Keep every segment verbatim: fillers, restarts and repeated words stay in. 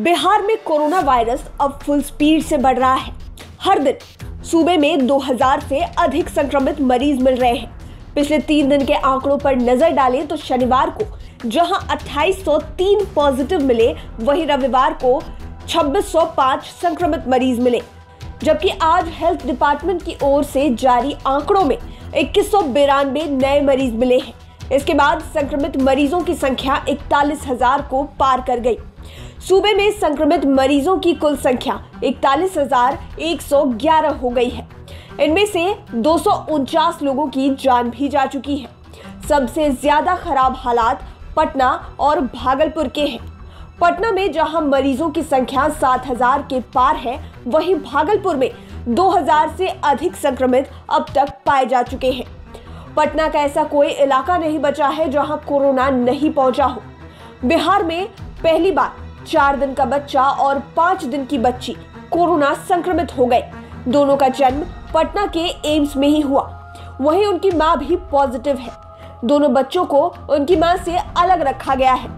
बिहार में corona virus अब full speed से बढ़ रहा है। हर दिन सूबे में दो हज़ार से अधिक संक्रमित मरीज मिल रहे हैं। पिछले तीन दिन के आंकड़ों पर नजर डालें तो शनिवार को जहां अट्ठाईस सौ तीन पॉजिटिव मिले, वहीं रविवार को छब्बीस सौ पाँच संक्रमित मरीज मिले, जबकि आज हेल्थ डिपार्टमेंट की ओर से जारी आंकड़ों में इक्कीस सौ बिरानवे नए मरीज मिले हैं। इसके बाद संक्रमित मरीजों की संख्या इकतालीस हजार को पार कर गई। सूबे में संक्रमित मरीजों की कुल संख्या इकतालीस हजार एक सौ ग्यारह हो गई है। इनमें से दो सौ उनचास लोगों की जान भी जा चुकी है। सबसे ज्यादा खराब हालात पटना और भागलपुर के हैं। पटना में जहां मरीजों की संख्या सात हजार के पार है, वहीं भागलपुर में दो हज़ार से अधिक संक्रमित अब तक पाए जा चुके हैं। पटना का ऐसा कोई इलाका नहीं बचा है जहां कोरोना नहीं पहुंचा हो। बिहार में पहली बार चार दिन का बच्चा और पांच दिन की बच्ची कोरोना संक्रमित हो गए। दोनों का जन्म पटना के एम्स में ही हुआ। वहीं उनकी मां भी पॉजिटिव है। दोनों बच्चों को उनकी मां से अलग रखा गया है।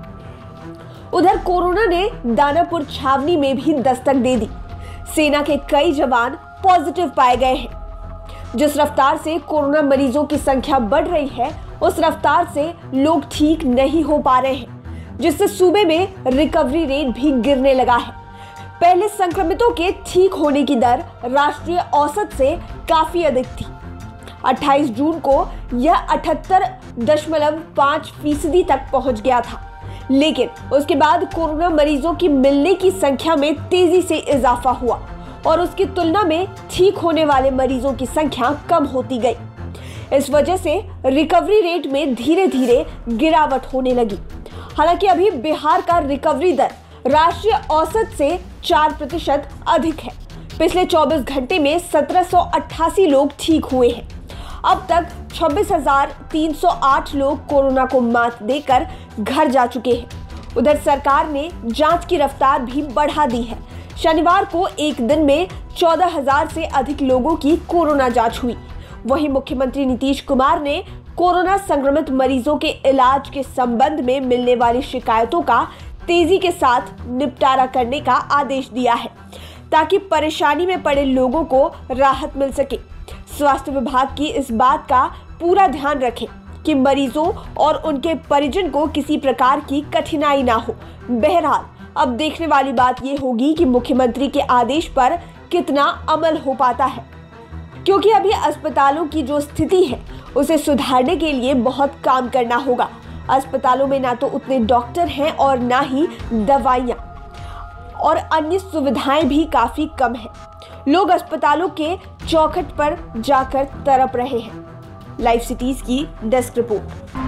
उधर कोरोना ने दानापुर छावनी में भी दस्तक दे दी। सेना के कई जवान पॉजिटिव पाए गए हैं। जिस रफ्तार से कोरोना मरीजों की संख्या बढ़ रही है, उस रफ्तार से लोग ठीक नहीं हो पा रहे हैं, जिससे सूबे में रिकवरी रेट भी गिरने लगा है। पहले संक्रमितों के ठीक होने की दर राष्ट्रीय औसत से काफी अधिक थी। अट्ठाईस जून को यह अठहत्तर दशमलव पाँच फीसदी तक पहुंच गया था, लेकिन उसके बाद कोरोना मरीजों की मिलने की संख्या में तेजी से इजाफा हुआ और उसकी तुलना में ठीक होने वाले मरीजों की संख्या कम होती गई। इस वजह से रिकवरी रेट में धीरे धीरे गिरावट होने लगी। हालांकि अभी बिहार का रिकवरी दर राष्ट्रीय औसत से चार प्रतिशत अधिक है। पिछले चौबीस घंटे में सत्रह सौ अट्ठासी लोग ठीक हुए हैं। अब तक छब्बीस हजार तीन सौ आठ लोग कोरोना को मात देकर घर जा चुके हैं। उधर सरकार ने जांच की रफ्तार भी बढ़ा दी है। शनिवार को एक दिन में चौदह हजार से अधिक लोगों की कोरोना जांच हुई। वहीं मुख्यमंत्री नीतीश कुमार ने कोरोना संक्रमित मरीजों के इलाज के संबंध में मिलने वाली शिकायतों का तेजी के साथ निपटारा करने का आदेश दिया है, ताकि परेशानी में पड़े लोगों को राहत मिल सके। स्वास्थ्य विभाग की इस बात का पूरा ध्यान रखें कि मरीजों और उनके परिजन को किसी प्रकार की कठिनाई ना हो। बहरहाल अब देखने वाली बात ये होगी कि मुख्यमंत्री के आदेश पर कितना अमल हो पाता है, क्योंकि अभी अस्पतालों की जो स्थिति है उसे सुधारने के लिए बहुत काम करना होगा। अस्पतालों में ना तो उतने डॉक्टर हैं और ना ही दवाइयाँ और अन्य सुविधाएं भी काफी कम हैं। लोग अस्पतालों के चौखट पर जाकर तड़प रहे हैं। लाइव सिटीज की डेस्क रिपोर्ट।